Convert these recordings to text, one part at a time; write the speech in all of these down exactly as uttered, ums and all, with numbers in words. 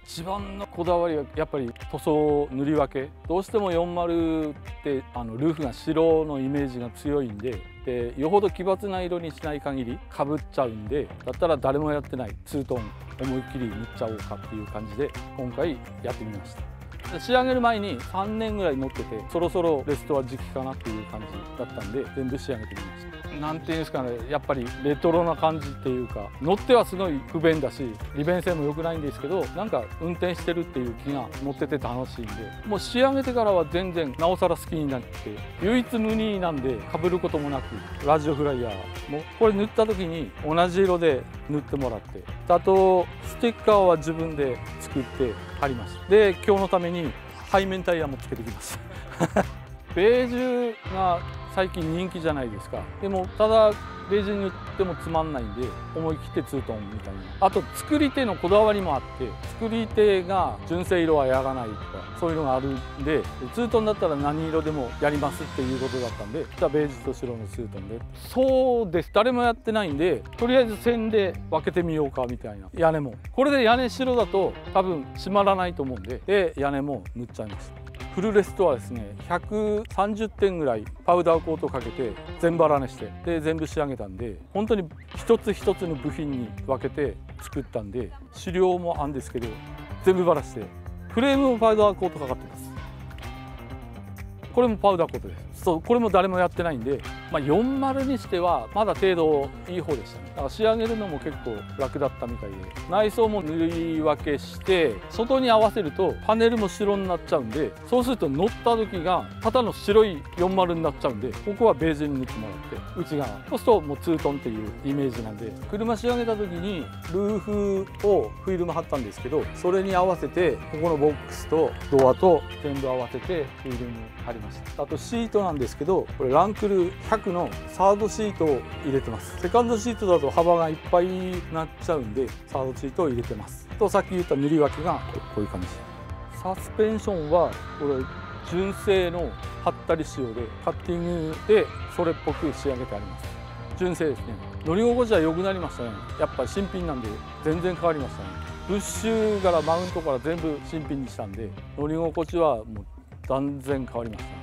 一番のこだわりはやっぱり塗装塗り分け。どうしてもよんじゅうってあのルーフが白のイメージが強いんで、でよほど奇抜な色にしない限りかぶっちゃうんで、だったら誰もやってないツートン思いっきり塗っちゃおうかっていう感じで今回やってみました。仕上げる前にさんねんぐらい乗ってて、そろそろレストは時期かなっていう感じだったんで全部仕上げてみました。なんていうんですかね、やっぱりレトロな感じっていうか、乗ってはすごい不便だし利便性も良くないんですけど、なんか運転してるっていう気が乗ってて楽しいんで、もう仕上げてからは全然なおさら好きになって、唯一無二なんでかぶることもなく、ラジオフライヤーもこれ塗った時に同じ色で塗ってもらって、あとステッカーは自分で作って貼ります。で今日のために背面タイヤもつけてきますベージュが最近人気じゃないですか。でもただベージュに塗ってもつまんないんで、思い切ってツートンみたいな。あと作り手のこだわりもあって、作り手が純正色はやらないとかそういうのがあるんで、ツートンだったら何色でもやりますっていうことだったんで、じゃあベージュと白のツートンで。そうです、誰もやってないんで、とりあえず線で分けてみようかみたいな。屋根もこれで屋根白だと多分閉まらないと思うんで、で屋根も塗っちゃいました。フルレストはですね、ひゃくさんじゅってんぐらいパウダーコートかけて全バラにして、で全部仕上げたんで、本当に一つ一つの部品に分けて作ったんで、資料もあるんですけど全部バラして、フレームもパウダーコートかかってます。これもパウダーコートです。そう、これも誰もやってないんで、まあ、よんじゅうにしてはまだ程度いい方でしたね。だから仕上げるのも結構楽だったみたいで、内装も塗り分けして外に合わせるとパネルも白になっちゃうんで、そうすると乗った時がただの白いよんじゅうになっちゃうんで、ここはベージュに塗ってもらって、内側そうするともうツートンっていうイメージなんで、車仕上げた時にルーフをフィルム貼ったんですけど、それに合わせてここのボックスとドアと全部合わせてフィルム貼りました。あとシートなんですけど、これランクルひゃくのサードシートを入れてます。セカンドシートだと幅がいっぱいになっちゃうんで、サードシートを入れてます。とさっき言った塗り分けがこういう感じ。サスペンションはこれ純正の貼ったり仕様で、カッティングでそれっぽく仕上げてあります。純正ですね。乗り心地は良くなりましたね。やっぱり新品なんで全然変わりましたね。ブッシュからマウントから全部新品にしたんで、乗り心地はもう断然変わりましたね。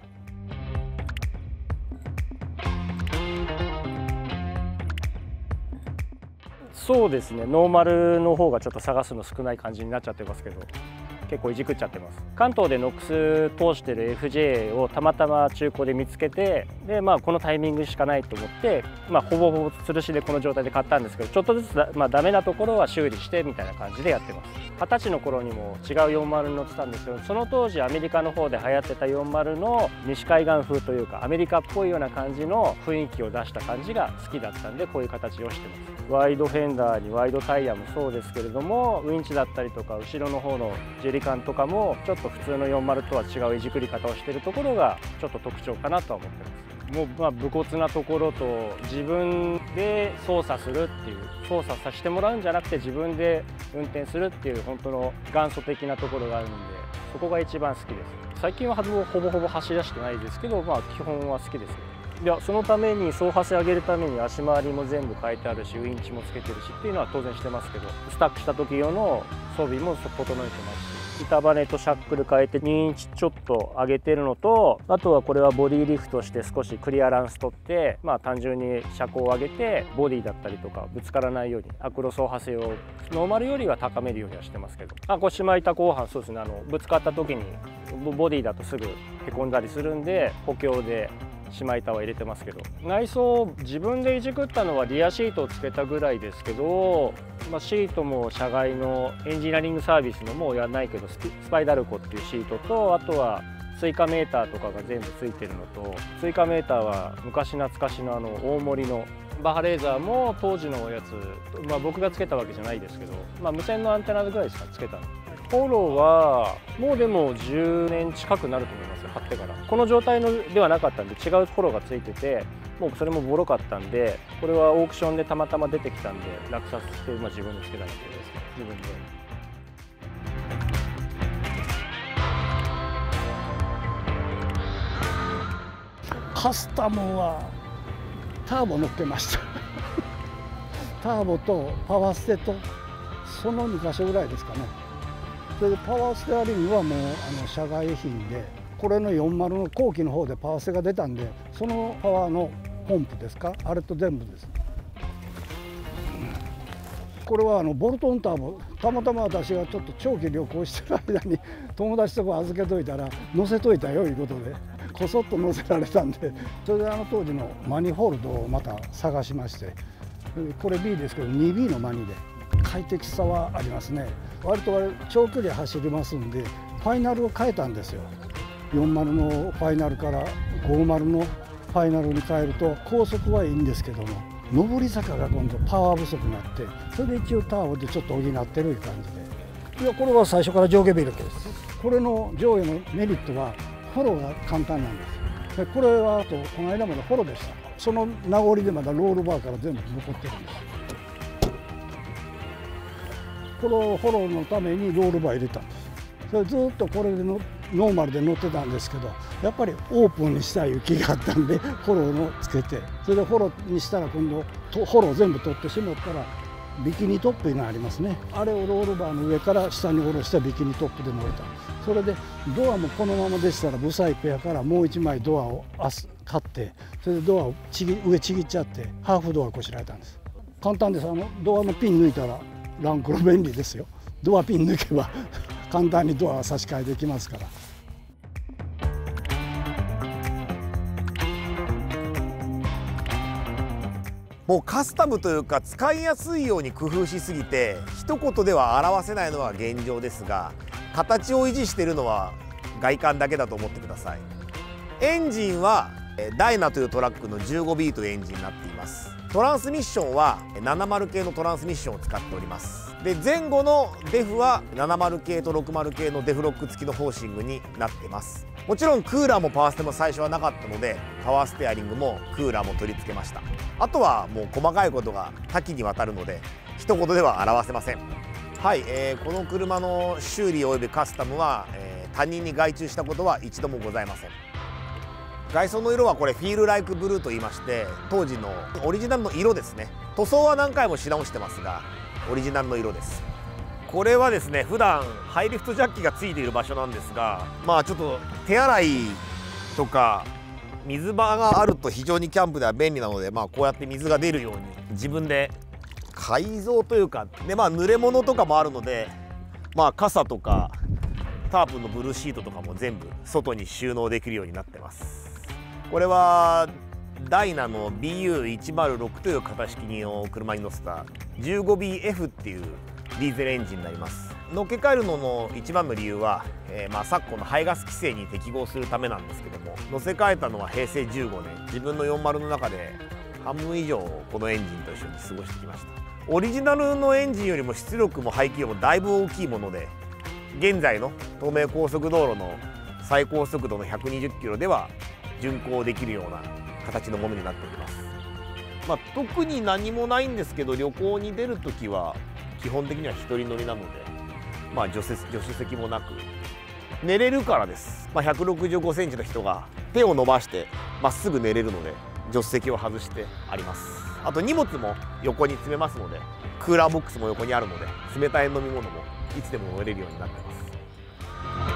そうですね、ノーマルの方がちょっと探すの少ない感じになっちゃってますけど、結構いじくっちゃってます。関東でノックス通してる エフジェー をたまたま中古で見つけて、でまあこのタイミングしかないと思って、まあ、ほぼほぼ吊るしでこの状態で買ったんですけど、ちょっとずつだ、まあ、ダメなところは修理してみたいな感じでやってます。はたちの頃にも違うよんじゅうに乗ってたんですけど、その当時アメリカの方で流行ってたよんじゅうの西海岸風というかアメリカっぽいような感じの雰囲気を出した感じが好きだったんで、こういう形をしてます。ワイドフェンダーにワイドタイヤもそうですけれども、ウインチだったりとか後ろの方のジェリカンとかもちょっと普通のよんじゅうとは違ういじくり方をしているところがちょっと特徴かなとは思ってます。もうまあ武骨なところと、自分で操作するっていう、操作させてもらうんじゃなくて自分で運転するっていう本当の元祖的なところがあるので、そこが一番好きです。最近はほぼほぼ走り出してないですけど、まあ基本は好きですよ。いや、そのために走破性上げるために足回りも全部変えてあるし、ウインチもつけてるしっていうのは当然してますけど、スタックした時用の装備も整えてますし、板バネとシャックル変えてにインチちょっと上げてるのと、あとはこれはボディリフトして少しクリアランス取って、まあ単純に車高を上げてボディだったりとかぶつからないようにアクロ走破性をノーマルよりは高めるようにはしてますけど、あ、これしま板後半そうですね、あのぶつかった時にボディだとすぐへこんだりするんで補強でしま板は入れてますけど、内装自分でいじくったのはリアシートをつけたぐらいですけど、まあ、シートも社外のエンジニアリングサービスのもうやらないけどスパイダルコっていうシートと、あとは追加メーターとかが全部ついてるのと、追加メーターは昔懐かしのあの大盛りのバハレーザーも当時のやつ、まあ、僕がつけたわけじゃないですけど、まあ、無線のアンテナぐらいしかつけたの。フォローはもうでもじゅうねん近くなると思いますよ、貼ってから。この状態のではなかったんで違うフォローがついてて、もうそれもボロかったんで、これはオークションでたまたま出てきたんで落札して、まあ、自分でつけたっていうですね、自分で。 カスタムはターボ乗っけましたターボとパワーステとそのにかしょぐらいですかね。 それでパワーステアリングはもうあの社外品で、これのよんじゅうの後期の方でパワーステが出たんで、そのパワーのポンプですか、あれと全部です。これはあのボルトンターボ、たまたま私がちょっと長期旅行してる間に友達とこ預けといたら乗せといたよいうことでこそっと乗せられたんで、それであの当時のマニホールドをまた探しまして、これ ビー ですけど にビー のマニで快適さはありますね。割と長距離走りますんで、ファイナルを変えたんですよ。よんじゅうのファイナルからごじゅうのファイナルに変えると高速はいいんですけども、上り坂が今度パワー不足になって、それで一応ターボでちょっと補ってる感じで、いやこれは最初から上下ビルケです。これの上下のメリットはフォローが簡単なんです。でこれはあとこの間までフォローでした。その名残でまだロールバーから全部残ってるんです。このフォローのためにロールバー入れたんです。それずっとこれでのノーマルで乗ってたんですけど、やっぱりオープンにしたい気があったんでフォローのつけて、それでフォローにしたら今度フォロー全部取ってしまったらビキニトップがありますね。あれをロールバーの上から下に下ろしたビキニトップで乗れたんです。それでドアもこのままでしたらブサイクやからもういちまいドアを買って、それでドアをちぎ上ちぎっちゃってハーフドアこしらえたんです。簡単です。あのドアのピン抜いたらランクロ便利ですよ。ドアピン抜けば簡単にドアは差し替えできますから。 もうカスタムというか使いやすいように工夫しすぎて一言では表せないのは現状ですが、形を維持しているのは外観だけだと思ってください。エンジンはダイナというトラックのじゅうごビーというエンジンになっています。トランスミッションはななじゅう系のトランスミッションを使っております。で前後のデフはななじゅう系とろくじゅう系のデフロック付きのホーシングになっています。もちろんクーラーもパワーステも最初はなかったので、パワーステアリングもクーラーも取り付けました。あとはもう細かいことが多岐にわたるので一言では表せません。はい、えー、この車の修理およびカスタムは、えー、他人に外注したことは一度もございません。外装の色はこれフィールライクブルーと言いまして、当時のオリジナルの色ですね。塗装は何回もし直してますがオリジナルの色です。これはですね、普段ハイリフトジャッキがついている場所なんですが、まあちょっと手洗いとか水場があると非常にキャンプでは便利なので、まあこうやって水が出るように自分で改造というかで、まあ濡れ物とかもあるので、まあ傘とかタープのブルーシートとかも全部外に収納できるようになってます。これはダイナの ビーユーいちまるろく という型式の車に乗せた じゅうごビーエフ っていうディーゼルエンジンになります。乗っけ替えるのの一番の理由は、えー、まあ昨今の排ガス規制に適合するためなんですけども、乗せ替えたのはへいせいじゅうごねん、自分のよんじゅうの中で半分以上このエンジンと一緒に過ごしてきました。オリジナルのエンジンよりも出力も排気量もだいぶ大きいもので、現在の東名高速道路の最高速度のひゃくにじゅっキロでは巡航できるような形のものになっております。まあ、特に何もないんですけど、旅行に出るときは基本的には一人乗りなので、まあ、助手、助手席もなく寝れるからです。まあ、ひゃくろくじゅうごセンチの人が手を伸ばしてまっすぐ寝れるので助手席を外してあります。あと荷物も横に詰めますので、クーラーボックスも横にあるので冷たい飲み物もいつでも飲めれるようになってます。